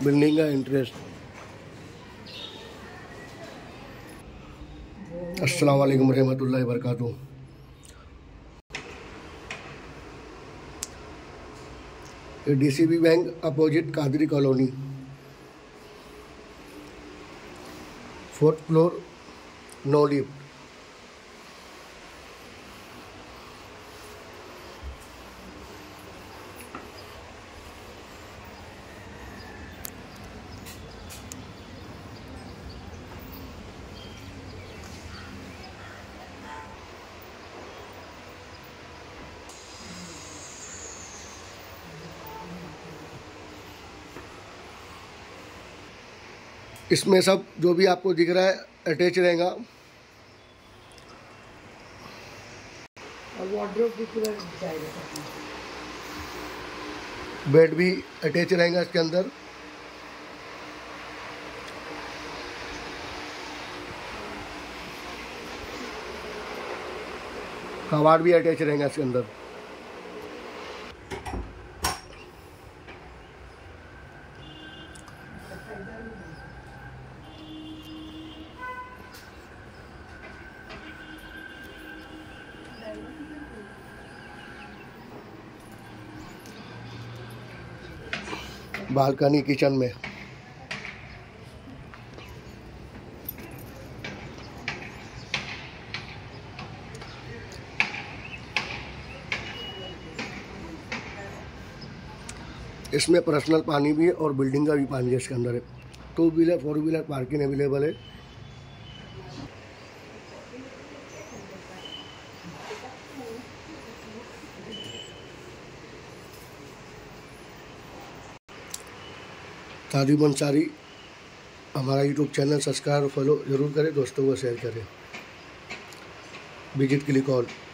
Building का interest. अस्सलाम वालेकुम रहमतुल्लाहि व बरकातुहू। DCB bank opposite Qadri colony, 4th floor, no lift. इसमें सब जो भी आपको दिख रहा है अटैच रहेगा, और वार्डरोब भी पूरा जाएगा। बेड भी अटैच रहेगा इसके अंदर। कबाड़ भी अटैच रहेगा इसके अंदर। बालकनी किचन में इसमें पर्सनल पानी भी है और बिल्डिंग का भी पानी है इसके अंदर है। 2 व्हीलर 4 व्हीलर पार्किंग अवेलेबल है। ताजिब अंसारी हमारा यूट्यूब चैनल सब्सक्राइब और फॉलो ज़रूर करें, दोस्तों को शेयर करें। विजिट के लिए कॉल।